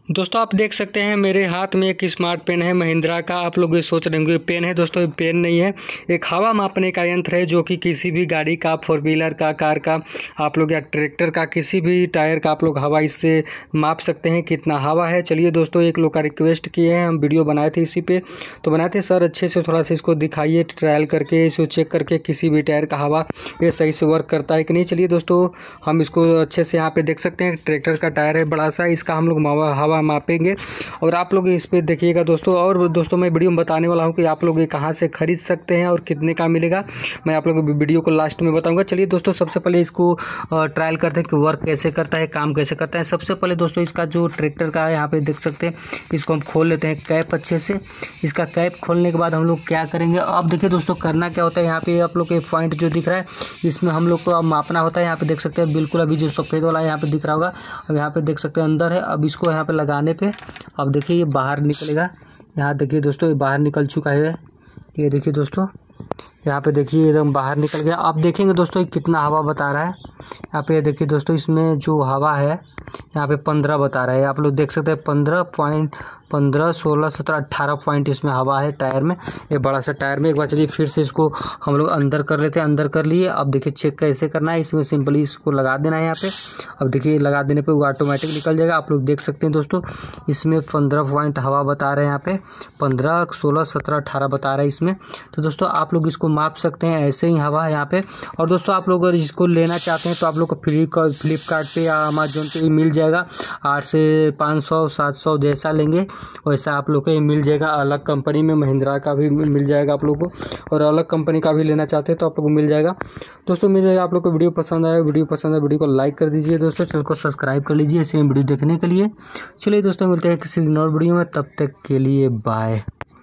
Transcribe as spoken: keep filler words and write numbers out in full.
दोस्तों आप देख सकते हैं मेरे हाथ में एक स्मार्ट पेन है महिंद्रा का। आप लोग ये सोच रहे होंगे पेन है, दोस्तों ये पेन नहीं है, एक हवा मापने का यंत्र है जो कि किसी भी गाड़ी का, फोर व्हीलर का, कार का, आप लोग या ट्रैक्टर का, किसी भी टायर का आप लोग हवा इससे माप सकते हैं कितना हवा है। चलिए दोस्तों, एक लोग का रिक्वेस्ट किए हैं, हम वीडियो बनाए थे इसी पे, तो बनाए थे सर अच्छे से थोड़ा सा इसको दिखाइए, ट्रायल करके इसको चेक करके किसी भी टायर का हवा ये सही से वर्क करता है कि नहीं। चलिए दोस्तों, हम इसको अच्छे से यहाँ पे देख सकते हैं, ट्रैक्टर का टायर है बड़ा सा, इसका हम लोग हवा मापेंगे और आप लोग इस पे देखिएगा दोस्तों। और दोस्तों मैं वीडियो में बताने वाला हूँ कि आप लोग ये कहाँ से खरीद सकते हैं और कितने का मिलेगा, मैं आप लोगों को वीडियो को लास्ट में बताऊंगा। चलिए दोस्तों, सबसे पहले इसको ट्रायल करते हैं कि वर्क कैसे करता है, काम कैसे करता है। सबसे पहले दोस्तों इसका जो ट्रैक्टर का है यहाँ पे देख सकते हैं, इसको हम खोल लेते हैं कैप अच्छे से। इसका कैप खोलने के बाद हम लोग क्या करेंगे, अब देखिए दोस्तों करना क्या होता है, यहाँ पे आप लोग के पॉइंट जो दिख रहा है इसमें हम लोग को अब मापना होता है। यहाँ पे देख सकते हैं बिल्कुल अभी जो सफ़ेद वाला है यहाँ पे दिख रहा होगा, अब यहाँ पे देख सकते हैं अंदर है। अब इसको यहाँ पे लगाने पे अब देखिए ये बाहर निकलेगा। यहाँ देखिए दोस्तों ये बाहर निकल चुका है, ये देखिए दोस्तों यहाँ पे देखिए एकदम बाहर निकल गया। आप देखेंगे दोस्तों ये कितना हवा बता रहा है। यहाँ पे देखिए दोस्तों इसमें जो हवा है यहाँ पे पंद्रह बता रहा है, आप लोग देख सकते हैं पंद्रह पॉइंट पंद्रह सोलह सत्रह अट्ठारह पॉइंट इसमें हवा है टायर में, ये बड़ा सा टायर में। एक बार चलिए फिर से इसको हम लोग अंदर कर लेते हैं, अंदर कर लिए। अब देखिए चेक कैसे करना है, इसमें सिंपली इसको लगा देना है यहाँ पे। अब देखिए लगा देने पे वो ऑटोमेटिक निकल जाएगा। आप लोग देख सकते हैं दोस्तों इसमें पंद्रह पॉइंट हवा बता रहे हैं, यहाँ पे पंद्रह सोलह सत्रह अट्ठारह बता रहा है इसमें। तो दोस्तों आप लोग इसको माप सकते हैं, ऐसे ही हवा है यहाँ पे। और दोस्तों आप लोग अगर इसको लेना चाहते हैं तो आप लोग को फ्लिप फ्लिपकार्ट पे या अमेजोन पे मिल जाएगा, आठ से पाँच सौ सात सौ जैसा लेंगे वैसा आप लोग को ये मिल जाएगा। अलग कंपनी में महिंद्रा का भी मिल जाएगा आप लोग को, और अलग कंपनी का भी लेना चाहते हैं तो आप लोग को मिल जाएगा। दोस्तों मेरे आप लोग को वीडियो पसंद आया, वीडियो पसंद आया वीडियो को लाइक कर दीजिए दोस्तों, चैनल को सब्सक्राइब कर लीजिए ऐसे वीडियो देखने के लिए। चलिए दोस्तों मिलते हैं किसी दिन और वीडियो में, तब तक के लिए बाय।